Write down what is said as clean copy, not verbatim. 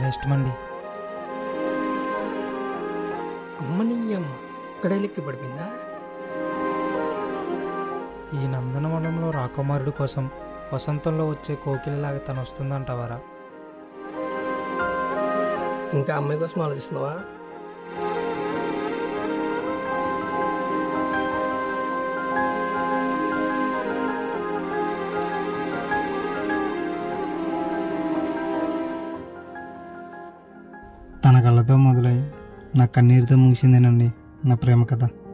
చాలా ఇష్టమండి. అమ్మని అమ్మ ఇక్కడే లెక్కి పడిపోయిందా? ఈ నందనవనంలో రాకుమారుడి కోసం వసంతంలో వచ్చే కోకిలలాగా తను వస్తుందంటావారా? ఇంకా అమ్మాయి కోసం ఆలోచిస్తున్నావా? తన కళ్ళతో మొదలై నా కన్నీరుతో ముగిసిందేనండి నా ప్రేమ కథ.